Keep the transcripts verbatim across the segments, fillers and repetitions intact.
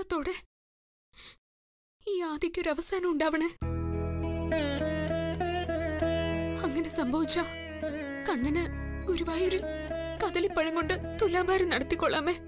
മരണത്തോടെ ഈ ആദിക്കൊരു അവസാനം ഉണ്ടാവണേ. അങ്ങനെ സംഭവിച്ച കണ്ണന് ഗുരുവായൂരിൽ കദളിപ്പഴം കൊണ്ട് തുലാഭാരം നടത്തിക്കൊള്ളാമേ.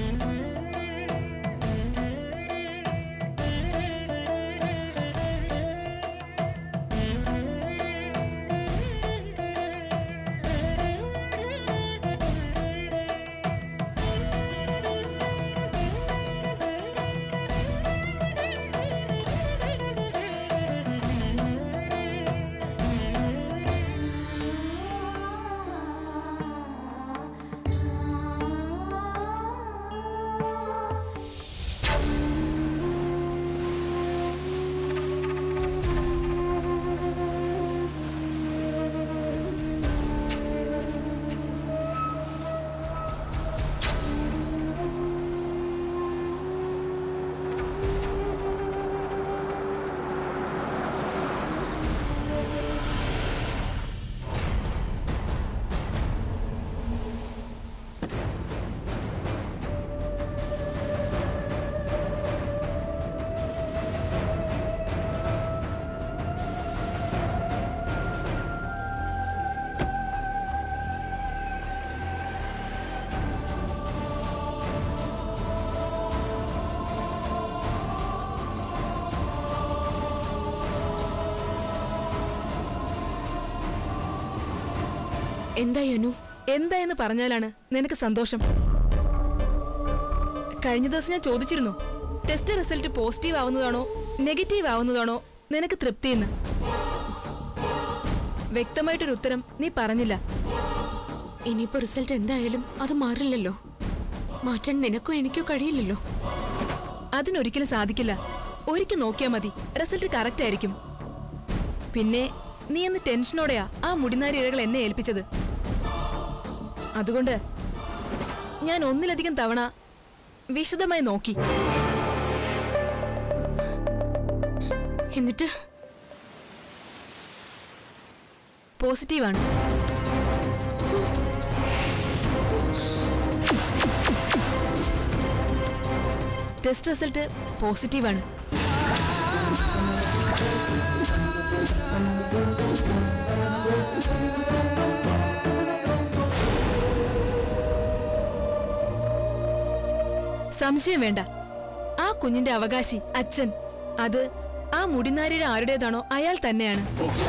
എന്തായി അനു? എന്തായെന്ന് പറഞ്ഞാലാണ് നിനക്ക് സന്തോഷം? കഴിഞ്ഞ ദിവസം ഞാൻ ചോദിച്ചിരുന്നു, ടെസ്റ്റ് റിസൾട്ട് പോസിറ്റീവ് ആവുന്നതാണോ നെഗറ്റീവ് ആവുന്നതാണോ നിനക്ക് തൃപ്തിയെന്ന്. വ്യക്തമായിട്ടൊരു ഉത്തരം നീ പറഞ്ഞില്ല. ഇനിയിപ്പോ റിസൾട്ട് എന്തായാലും അത് മാറില്ലല്ലോ. മാറ്റാൻ നിനക്കോ എനിക്കോ കഴിയില്ലല്ലോ. അതിനൊരിക്കലും സാധിക്കില്ല. ഒരിക്കൽ നോക്കിയാ മതി, റിസൾട്ട് കറക്റ്റ് ആയിരിക്കും. പിന്നെ നീ എന്ന് ടെൻഷനോടെയാ ആ മുടിനാരി ഇഴകൾ എന്നെ ഏൽപ്പിച്ചത്. അതുകൊണ്ട് ഞാൻ ഒന്നിലധികം തവണ വിശദമായി നോക്കി. എന്നിട്ട് പോസിറ്റീവാണ്. ടെസ്റ്റ് റിസൾട്ട് പോസിറ്റീവാണ്. സംശയം വേണ്ട, ആ കുഞ്ഞിന്റെ അവകാശി അച്ഛൻ, അത് ആ മുടിനാരിയുടെ ആരുടേതാണോ അയാൾ തന്നെയാണ്.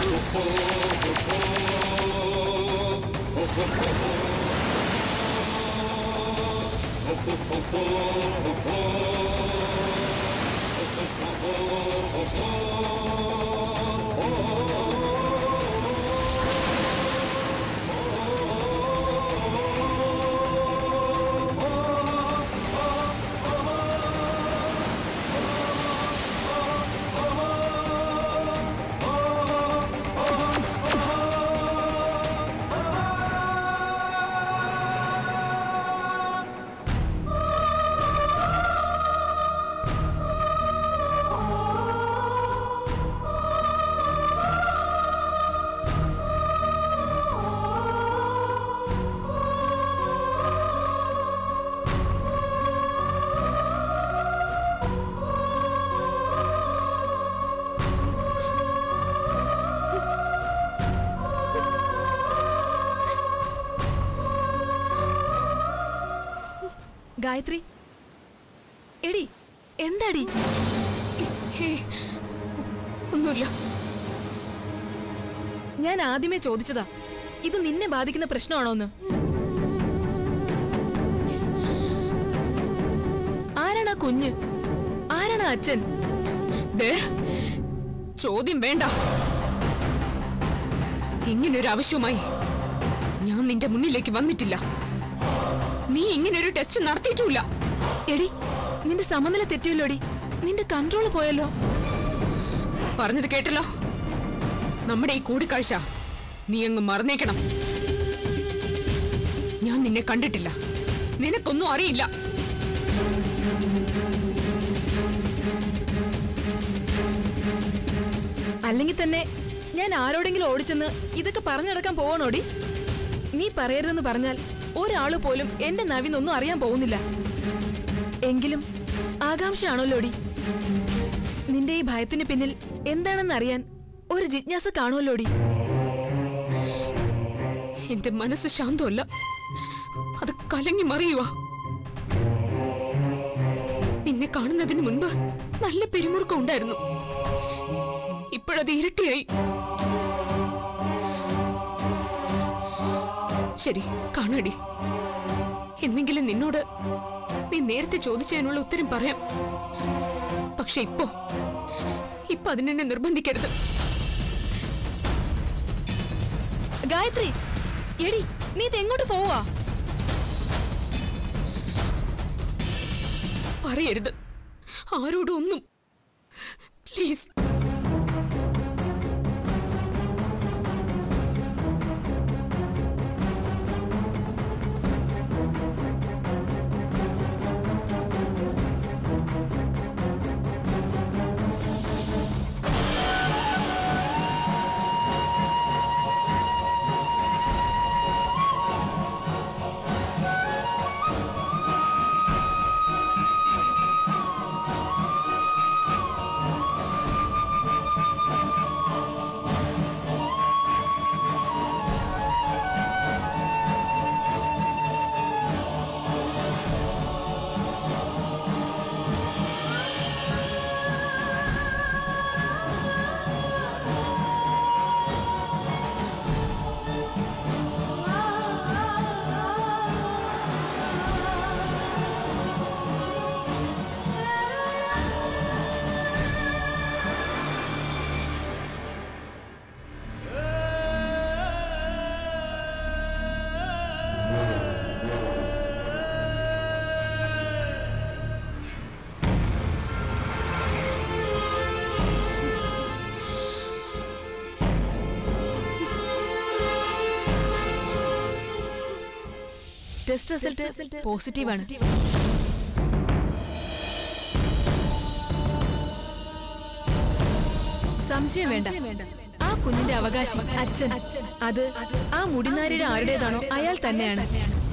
ഗായത്രി, എടി എന്താടി? ഒന്നുമില്ല. ഞാൻ ആദ്യമേ ചോദിച്ചതാ, ഇത് നിന്നെ ബാധിക്കുന്ന പ്രശ്നമാണോന്ന്. ആരാണ് ആ കുഞ്ഞ്? ആരാണ് അച്ഛൻ? ചോദ്യം വേണ്ട. ഇങ്ങനൊരു ആവശ്യവുമായി ഞാൻ നിന്റെ മുന്നിലേക്ക് വന്നിട്ടില്ല. നീ ഇങ്ങനൊരു ടെസ്റ്റ് നടത്തിയിട്ടില്ല. എടി, നിന്റെ സമനില തെറ്റിയല്ലോടി. നിന്റെ കൺട്രോൾ പോയല്ലോ. പറഞ്ഞത് കേട്ടല്ലോ. നമ്മുടെ ഈ കൂടിക്കാഴ്ച നീ അങ്ങ് മറന്നേക്കണം. ഞാൻ നിന്നെ കണ്ടിട്ടില്ല. നിനക്കൊന്നും അറിയില്ല. അല്ലെങ്കിൽ തന്നെ ഞാൻ ആരോടെങ്കിലും ഓടിച്ചെന്ന് ഇതൊക്കെ പറഞ്ഞെടുക്കാൻ പോവണോടി? നീ പറയരുതെന്ന് പറഞ്ഞാൽ ഒരാള് പോലും എന്റെ നവിന്നൊന്നും അറിയാൻ പോകുന്നില്ല. എങ്കിലും ആ ആകാംക്ഷയാണല്ലോടി. നിന്റെ ഈ ഭയത്തിന് പിന്നിൽ എന്താണെന്നറിയാൻ ഒരു ജിജ്ഞാസ കാണുമല്ലോടി. എന്റെ മനസ്സ് ശാന്തമല്ല, അത് കലങ്ങി മറിയുവാ. നിന്നെ കാണുന്നതിന് മുൻപ് നല്ല പെരുമുറുക്കം ഉണ്ടായിരുന്നു, ഇപ്പോഴത് ഇരട്ടിയായി. ശരി, കാണടി. എന്നെങ്കിലും നിന്നോട് നീ നേരത്തെ ചോദിച്ചതിനുള്ള ഉത്തരം പറയാം. പക്ഷെ ഇപ്പോ ഇപ്പൊ അതിനെന്നെ നിർബന്ധിക്കരുത്. ഗായത്രി, എടി, നീ എങ്ങോട്ട് പോവാ? പറയരുത് ആരോടും ഒന്നും, പ്ലീസ്. ടെസ്റ്റ് റിസൾട്ട് പോസിറ്റീവ് ആണ്. സംശയം വേണ്ട, ആ കുഞ്ഞിന്റെ അവകാശി അച്ഛൻ, അത് ആ മുടിനാരിയുടെ ആരുടേതാണോ അയാൾ തന്നെയാണ്.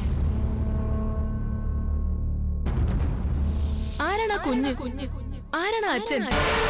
ആരാണ് ആ കുഞ്ഞ്? ആരാണ് അച്ഛൻ?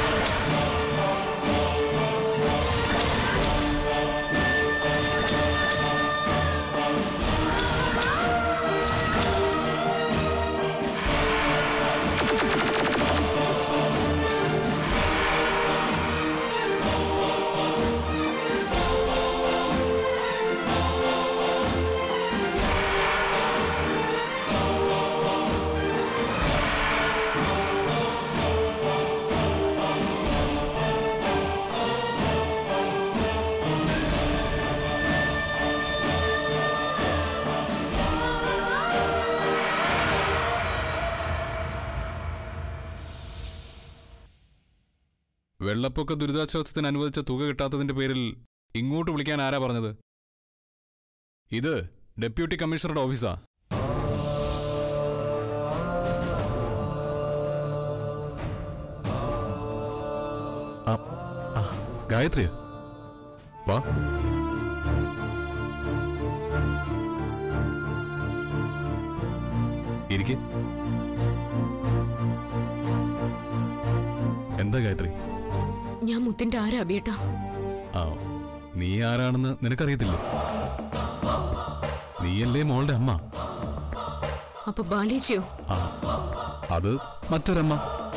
വെള്ളപ്പൊക്ക ദുരിതാശ്വാസത്തിന് അനുവദിച്ച തുക കിട്ടാത്തതിന്റെ പേരിൽ ഇങ്ങോട്ട് വിളിക്കാൻ ആരാ പറഞ്ഞത്? ഇത് ഡെപ്യൂട്ടി കമ്മീഷണറുടെ ഓഫീസാ. ഗായത്രി, വാ. ഇരിക്കെ. എന്താ ഗായത്രി? ഞാൻ മുത്തിന്റെ ആരാ അബിയേട്ടാ? ആ, നീ ആരാണെന്ന് നിനക്കറിയത്തില്ല. നീയല്ലേ മോളുടെ അമ്മ. അപ്പൊ ബാലേജിയോ? ആ, അത് മറ്റൊരമ്മ.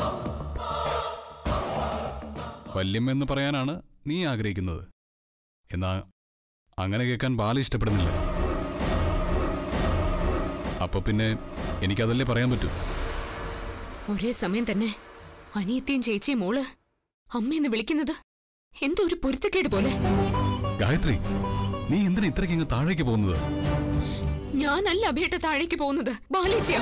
വല്യമ്മെന്ന് പറയാനാണ് നീ ആഗ്രഹിക്കുന്നത്. എന്നാ അങ്ങനെ കേൾക്കാൻ ബാല ഇഷ്ടപ്പെടുന്നില്ല. അപ്പൊ പിന്നെ എനിക്കതല്ലേ പറയാൻ പറ്റൂ. ഒരേ സമയം തന്നെ അനിയത്തിയും ചേച്ചിയും മോള് അമ്മയെന്ന് വിളിക്കുന്നത് എന്തോ ഒരു പൊരുത്തക്കേട് പോലെ. ഗായത്രി, നീ എന്തിനാ ഇത്രയ്ക്ക് ഇങ്ങ് താഴേക്ക് പോകുന്നത്? ഞാനല്ല അഭിയേട്ട താഴേക്ക് പോകുന്നത്, ബാലേജിയാ.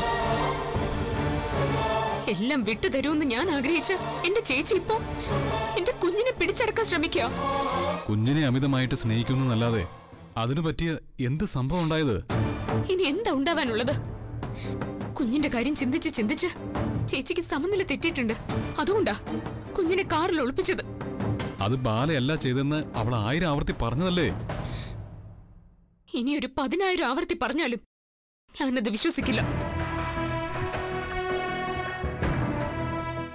എല്ലാം വിട്ടു തരുമെന്ന് ഞാൻ ആഗ്രഹിച്ച എന്റെ ചേച്ചി ഇപ്പോ എന്റെ കുഞ്ഞിനെ പിടിച്ചടക്കാൻ ശ്രമിക്കുക. കുഞ്ഞിനെ അമിതമായിട്ട് സ്നേഹിക്കുന്നല്ലാതെ അതിനു പറ്റിയ എന്ത് സംഭവം ഉണ്ടായത്? ഇനി എന്താ ഉണ്ടാവാനുള്ളത്? കുഞ്ഞിന്റെ കാര്യം ചിന്തിച്ച് ചിന്തിച്ച് ചേച്ചിക്ക് സമനില തെറ്റിയിട്ടുണ്ട്. അതുകൊണ്ടാ കുഞ്ഞിനെ കാറിൽ ഒളിപ്പിച്ചത്. അത് ബാലയല്ല ചെയ്തെന്ന് അവൾ ആയിരം ആവർത്തി പറഞ്ഞതല്ലേ? ഇനി ഒരു പതിനായിരം ആവർത്തി പറഞ്ഞാലും ഞാനത് വിശ്വസിക്കില്ല.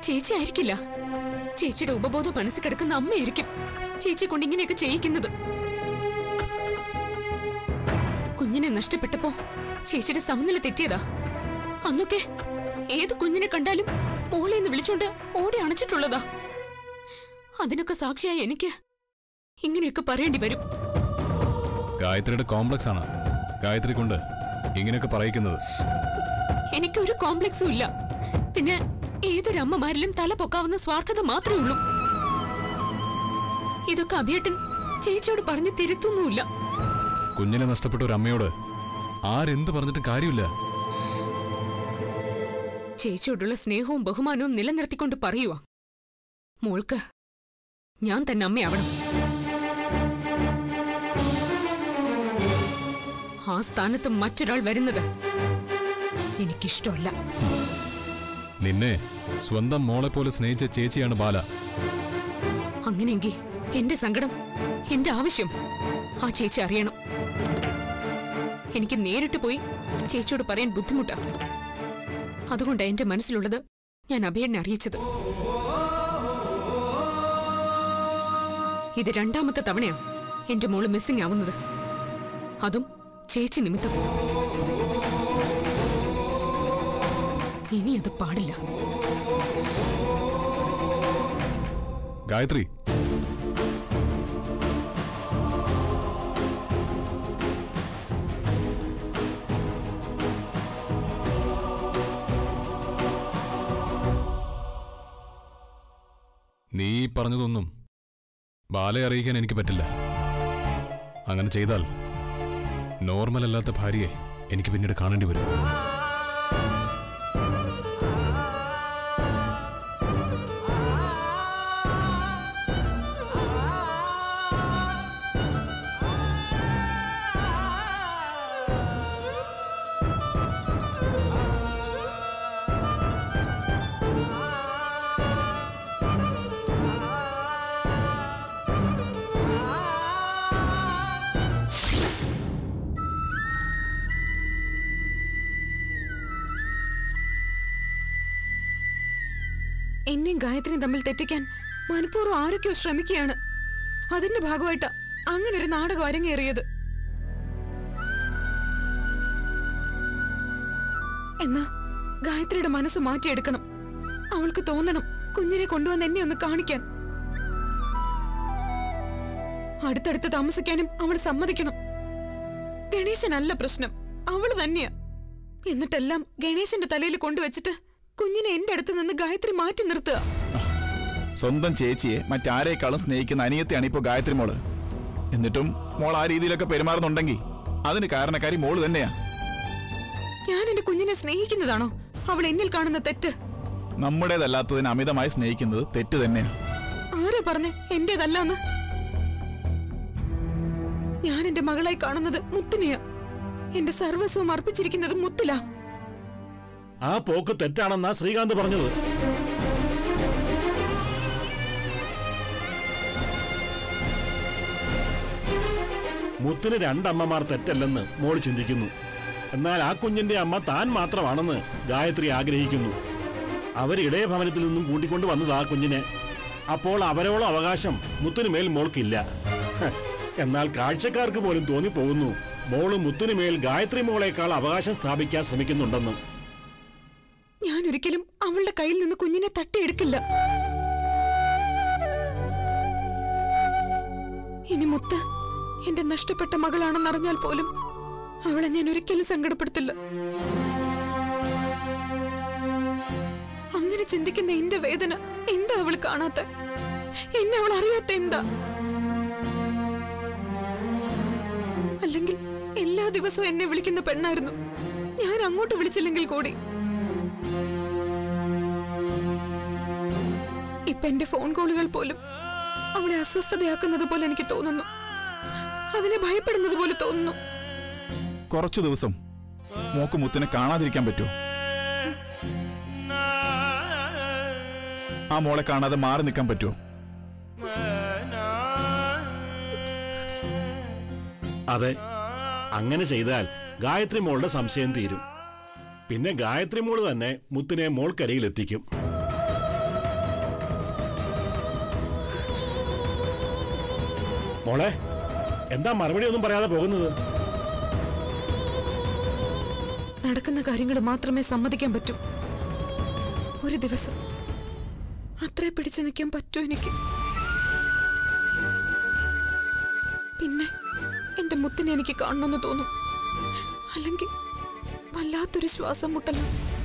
ചേച്ചി ആയിരിക്കില്ല. ചേച്ചിയുടെ ഉപബോധം മനസ്സിൽ കിടക്കുന്ന അമ്മയായിരിക്കും ചേച്ചി കൊണ്ട് ഇങ്ങനെയൊക്കെ ചെയ്യിക്കുന്നത്. കുഞ്ഞിനെ നഷ്ടപ്പെട്ടപ്പോ ചേച്ചിയുടെ സമനില തെറ്റിയതാ. അന്നൊക്കെ ഏത് കുഞ്ഞിനെ കണ്ടാലും മോളെന്ന് വിളിച്ചോണ്ട് ഓടി അണച്ചിട്ടുള്ളതാ. അതിനൊക്കെ സാക്ഷിയായി എനിക്ക് ഇങ്ങനെയൊക്കെ പറയേണ്ടി വരും. ഗായത്രിയുടെ കോംപ്ലക്സ് ആണ് ഗായത്രി കൊണ്ട് ഇങ്ങനെയൊക്കെ പറയിക്കുന്നത്. എനിക്കൊരു കോംപ്ലക്സും ഇല്ല. പിന്നെ ഏതൊരു അമ്മമാരിലും തല പൊക്കാവുന്ന സ്വാർത്ഥത മാത്രമേ ഉള്ളൂ. ഇതൊക്കെ അഭിയേട്ടൻ ചേച്ചിയോട് പറഞ്ഞ് തിരുത്തൊന്നുമില്ല. കുഞ്ഞിനെ നഷ്ടപ്പെട്ട ഒരു അമ്മയോട് ആരെന്ത് പറഞ്ഞിട്ടും കാര്യമില്ല. ചേച്ചിയോടുള്ള സ്നേഹവും ബഹുമാനവും നിലനിർത്തിക്കൊണ്ട് പറയുക, മോൾക്ക് ഞാൻ തന്നെ അമ്മയാവണം. ആ സ്ഥാനത്ത് മറ്റൊരാൾ വരുന്നത് എനിക്കിഷ്ടമല്ല. നിന്നെ സ്വന്തം മോളെ പോലെ സ്നേഹിച്ച ചേച്ചിയാണ് ബാല. അങ്ങനെയെങ്കിൽ എന്റെ സങ്കടം, എന്റെ ആവശ്യം ആ ചേച്ചി അറിയണം. എനിക്ക് നേരിട്ട് പോയി ചേച്ചിയോട് പറയാൻ ബുദ്ധിമുട്ടാ. അതുകൊണ്ടാണ് എന്റെ മനസ്സിലുള്ളത് ഞാൻ അഭയനെ അറിയിച്ചത്. ഇത് രണ്ടാമത്തെ തവണയാണ് എന്റെ മോള് മിസ്സിംഗ് ആവുന്നത്. അതും ചേച്ചി നിമിത്തം. ഇനി അത് പാടില്ല. ഗായത്രി, നീ പറഞ്ഞതൊന്നും ബാലയെ അറിയിക്കാൻ എനിക്ക് പറ്റില്ല. അങ്ങനെ ചെയ്താൽ നോർമൽ അല്ലാത്ത ഭാര്യയെ എനിക്ക് പിന്നീട് കാണേണ്ടി വരും. എന്നെയും ഗായത്രിയും തമ്മിൽ തെറ്റിക്കാൻ മനഃപൂർവ്വം ആരൊക്കെയോ ശ്രമിക്കുകയാണ്. അതിന്റെ ഭാഗമായിട്ടാ അങ്ങനെ ഒരു നാടകം അരങ്ങേറിയത്. എന്നാ ഗായത്രിയുടെ മനസ്സ് മാറ്റിയെടുക്കണം. അവൾക്ക് തോന്നണം കുഞ്ഞിനെ കൊണ്ടുവന്ന് എന്നെ ഒന്ന് കാണിക്കാൻ. അടുത്തടുത്ത് താമസിക്കാനും അവൾ സമ്മതിക്കണം. ഗണേശനല്ല പ്രശ്നം, അവള് തന്നെയാ. എന്നിട്ടെല്ലാം ഗണേശന്റെ തലയിൽ കൊണ്ടുവച്ചിട്ട് കുഞ്ഞിനെ എന്റെ അടുത്ത് നിന്ന് ഗായത്രി മാറ്റി നിർത്തുക. സ്വന്തം ചേച്ചിയെ മറ്റാരേക്കാളും സ്നേഹിക്കുന്ന അനിയത്തെയാണ് ഇപ്പോ ഗായത്രി മോള്. എന്നിട്ടും മോൾ ആ രീതിയിലൊക്കെ പെരുമാറുന്നുണ്ടെങ്കിൽ അതിന് കാരണക്കാരി മോള് തന്നെയാ. ഞാൻ എന്റെ കുഞ്ഞിനെ സ്നേഹിക്കുന്നതാണോ അവൾ എന്നിൽ കാണുന്ന തെറ്റ്? നമ്മുടേതല്ലാത്തതിന് അമിതമായി സ്നേഹിക്കുന്നത് തെറ്റ് തന്നെയാ. ആരാ പറഞ്ഞേ എന്റേതല്ലാന്ന്? ഞാൻ എന്റെ മകളായി കാണുന്നത് മുത്തിനെയാ. എന്റെ സർവസ്വം അർപ്പിച്ചിരിക്കുന്നത് മുത്തിലാ. ആ പോക്ക് തെറ്റാണെന്നാ ശ്രീകാന്ത് പറഞ്ഞത്. മുത്തിന് രണ്ടമ്മമാർ തെറ്റല്ലെന്ന് മോൾ ചിന്തിക്കുന്നു. എന്നാൽ ആ കുഞ്ഞിന്റെ അമ്മ താൻ മാത്രമാണെന്ന് ഗായത്രി ആഗ്രഹിക്കുന്നു. അവർ ഇടയ ഭവനത്തിൽ നിന്നും കൂട്ടിക്കൊണ്ട് വന്നത് ആ കുഞ്ഞിനെ. അപ്പോൾ അവരോളം അവകാശം മുത്തിനുമേൽ മോൾക്കില്ല. എന്നാൽ കാഴ്ചക്കാർക്ക് പോലും തോന്നിപ്പോകുന്നു മോള് മുത്തിനുമേൽ ഗായത്രി മോളേക്കാൾ അവകാശം സ്ഥാപിക്കാൻ ശ്രമിക്കുന്നുണ്ടെന്ന്. ഞാൻ ഒരിക്കലും അവളുടെ കയ്യിൽ നിന്ന് കുഞ്ഞിനെ തട്ടിയെടുക്കില്ല. ഇനി മുത്ത് എന്റെ നഷ്ടപ്പെട്ട മകളാണെന്നറിഞ്ഞാൽ പോലും അവളെ ഞാൻ ഒരിക്കലും സങ്കടപ്പെടുത്തില്ല. അങ്ങനെ ചിന്തിക്കുന്ന എന്റെ വേദന എന്താ അവൾ കാണാത്ത? എന്നെ അവൾ അറിയാത്ത എന്താ? അല്ലെങ്കിൽ എല്ലാ ദിവസവും എന്നെ വിളിക്കുന്ന പെണ്ണായിരുന്നു ഞാൻ അങ്ങോട്ട് വിളിച്ചില്ലെങ്കിൽ കൂടി. ഇപ്പൊ എന്റെ ഫോൺ കോളുകൾ പോലും അവളെ അസ്വസ്ഥതയാക്കുന്നത് പോലെ എനിക്ക് തോന്നുന്നു. അതിനെ ഭയപ്പെടുന്നത് പോലെ തോന്നുന്നു. കുറച്ചു ദിവസം മോക്ക് മുത്തിനെ കാണാതിരിക്കാൻ പറ്റുമോ? ആ മോളെ കാണാതെ മാറി നിൽക്കാൻ പറ്റുമോ? അതെ, അങ്ങനെ ചെയ്താൽ ഗായത്രി മോളുടെ സംശയം തീരും. പിന്നെ ഗായത്രി മോള് തന്നെ മുത്തിനെ മോൾക്കരികിലെത്തിക്കും. മോളെ എന്താ മറുപടി ഒന്നും പറയാതെ പോകുന്നത്? നടക്കുന്ന കാര്യങ്ങൾ മാത്രമേ സമ്മതിക്കാൻ പറ്റൂ. ഒരു ദിവസം അത്രേ പിടിച്ചു നിൽക്കാൻ പറ്റൂ എനിക്ക്. പിന്നെ എന്റെ മുത്തിനെ എനിക്ക് കാണണമെന്ന് തോന്നും. അല്ലെങ്കിൽ വല്ലാത്തൊരു ശ്വാസം മുട്ടല.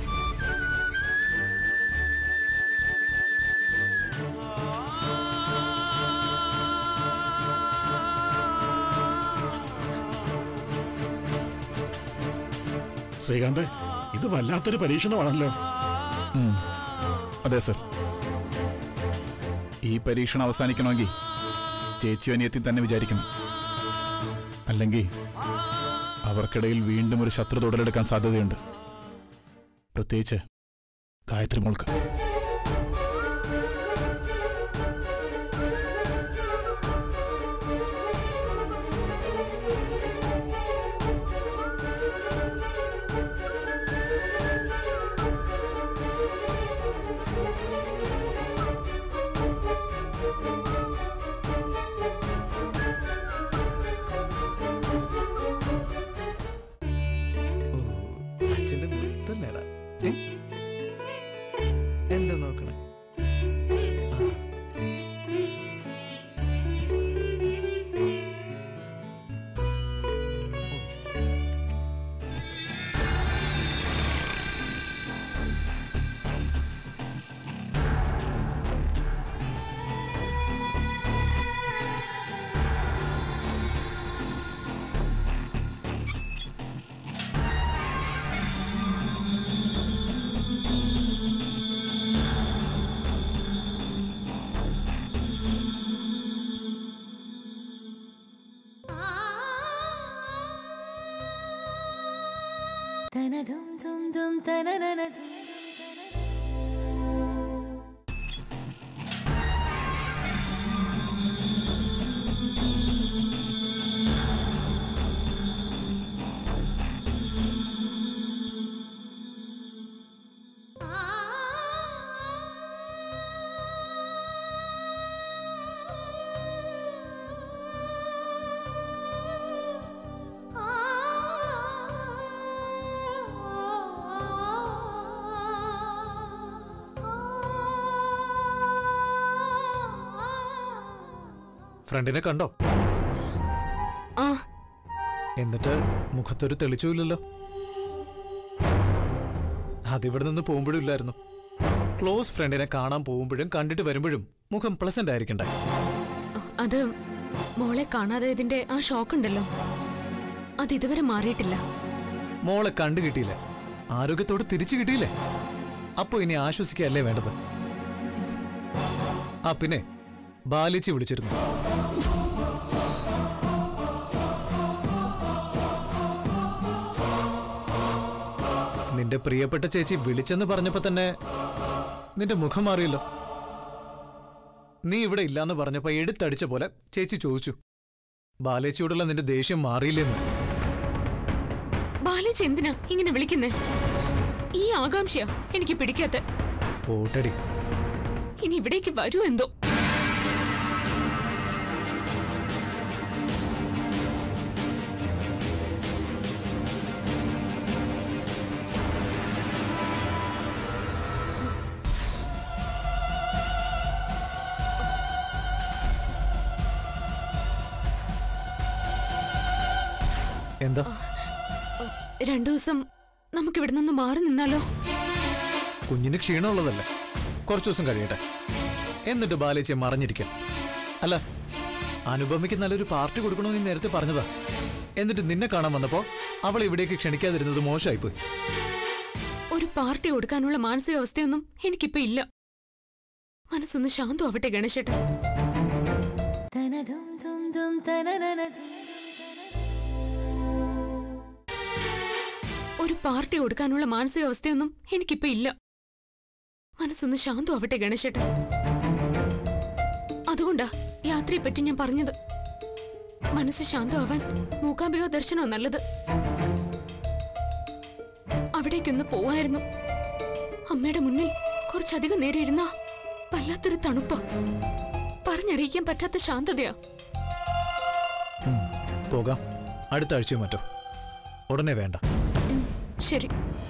ശ്രീകാന്ത്, ഇത് വല്ലാത്തൊരു പരീക്ഷണമാണല്ലോ. അതെ സർ. ഈ പരീക്ഷണം അവസാനിക്കണമെങ്കിൽ ചേച്ചി അനിയത്തി തന്നെ വിചാരിക്കണം. അല്ലെങ്കിൽ അവർക്കിടയിൽ വീണ്ടും ഒരു ശത്രു തുടരെടുക്കാൻ സാധ്യതയുണ്ട്. പ്രത്യേകിച്ച് ഗായത്രി മോൾക്ക്. എന്താ നോക്കണേ? ഫ്രണ്ടിനെ കണ്ടോ? ആ. എന്നിട്ട് മുഖത്തൊരു തെളിച്ചുമില്ലല്ലോ. അതിവിടെ നിന്ന് പോകുമ്പോഴും ഇല്ലായിരുന്നു. ക്ലോസ് ഫ്രണ്ടിനെ കാണാൻ പോകുമ്പോഴും കണ്ടിട്ട് വരുമ്പോഴും മുഖം പ്ലസന്റ് ആയിരിക്കണ്ടേ? അത് മോളെ കാണാതെ ഇതിന്റെ ആ ഷോക്ക് ഉണ്ടല്ലോ, അത് ഇതുവരെ മാറിയിട്ടില്ല. മോളെ കണ്ടു കിട്ടിയില്ല, ആരോഗ്യത്തോട് തിരിച്ചു കിട്ടിയില്ലേ? അപ്പൊ ഇനി ആശ്വസിക്കല്ലേ വേണ്ടത്? ആ പിന്നെ ബാലിച്ചി വിളിച്ചിരുന്നു. നിന്റെ പ്രിയപ്പെട്ട ചേച്ചി വിളിച്ചെന്ന് പറഞ്ഞപ്പോ തന്നെ നിന്റെ മുഖം മാറിയല്ലോ. നീ ഇവിടെ ഇല്ലാന്ന് പറഞ്ഞപ്പോ എടുത്തടിച്ച പോലെ ചേച്ചി ചോദിച്ചു, ബാലേച്ചിയോടുള്ള നിന്റെ ദേഷ്യം മാറിയില്ലെന്ന്. ബാലേച്ചി എന്തിനാ ഇങ്ങനെ വിളിക്കുന്നേ? ഈ ആകാംക്ഷയാ എനിക്ക് പിടിക്കാത്ത. പോട്ടടി, ഇനി ഇവിടേക്ക് വരൂ എന്തോ. എന്താ? രണ്ടു ദിവസം നമുക്ക് ഇവിടെ നിന്ന് മാറി നിന്നാലോ? കുഞ്ഞിന് ക്ഷീണമുള്ളതല്ലേ, കുറച്ചു ദിവസം കഴിയട്ടെ, എന്നിട്ട് ബാലേച്ചിയെ മറഞ്ഞിരിക്കാം. അല്ല, അനുപമയ്ക്ക് നല്ലൊരു പാർട്ടി കൊടുക്കണമെന്ന് നീ നേരത്തെ പറഞ്ഞതാ. എന്നിട്ട് നിന്നെ കാണാൻ വന്നപ്പോ അവൾ ഇവിടേക്ക് ക്ഷണിക്കാതിരുന്നത് മോശമായിപ്പോയി. ഒരു പാർട്ടി കൊടുക്കാനുള്ള മാനസികാവസ്ഥയൊന്നും എനിക്കിപ്പോ ഇല്ല. മനസ്സൊന്ന് ശാന്തമാവട്ടെ ഗണേശേട്ടാ. ഒരു പാർട്ടി കൊടുക്കാനുള്ള മാനസികാവസ്ഥയൊന്നും എനിക്കിപ്പോ ഇല്ല. മനസ്സൊന്ന് ശാന്തമാവട്ടെ ഗണേശേട്ടാ. അതുകൊണ്ടാ യാത്രയെ പറ്റി ഞാൻ പറഞ്ഞത്. മനസ്സ് ശാന്തമാവാൻ മൂകാംബിക ദർശനോ നല്ലത്. അവിടേക്കൊന്ന് പോവായിരുന്നു. അമ്മയുടെ മുന്നിൽ കുറച്ചധികം നേരം ഇരുന്നാ വല്ലാത്തൊരു തണുപ്പ, പറഞ്ഞറിയിക്കാൻ പറ്റാത്ത ശാന്തതയാ. പോകാം, അടുത്ത ആഴ്ചയോ മറ്റോ. ഉടനെ വേണ്ട. ശരി.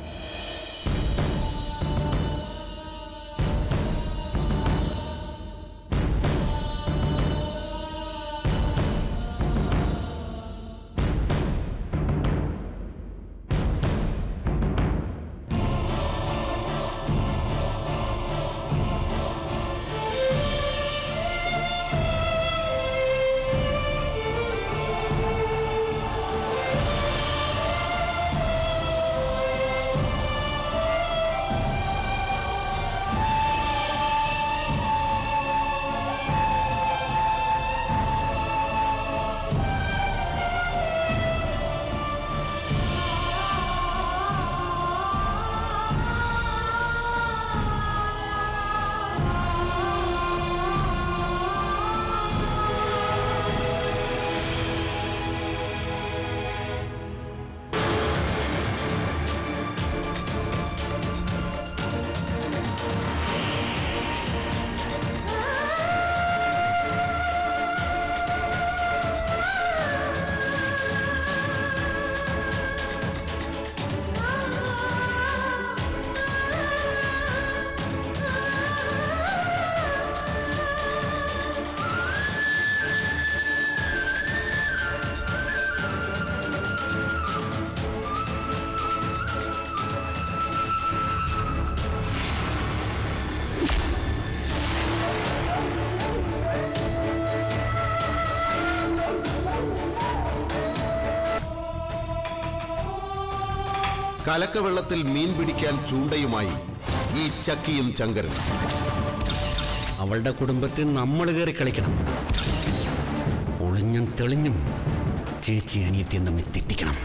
കലക്കവെള്ളത്തിൽ മീൻ പിടിക്കാൻ ചൂണ്ടയുമായി ഈ ചക്കിയും ചങ്കരൻ. അവളുടെ കുടുംബത്തിൽ നമ്മൾ കയറി കളിക്കണം. ഒളിഞ്ഞും തെളിഞ്ഞും ചേച്ചി അനിയത്തിയും തമ്മിൽ തെറ്റിക്കണം.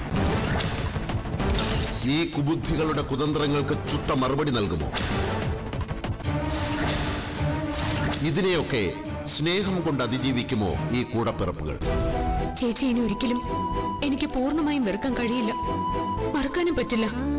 ഈ കുബുദ്ധികളുടെ കുതന്ത്രങ്ങൾക്ക് ചുട്ട മറുപടി നൽകുമോ? ഇതിനെയൊക്കെ സ്നേഹം കൊണ്ട് അതിജീവിക്കുമോ ഈ കൂടപ്പിറപ്പുകൾ? ചേച്ചി ഇനി ഒരിക്കലും എനിക്ക് പൂർണ്ണമായും വെറുക്കാൻ കഴിയില്ല, മറക്കാനും പറ്റില്ല.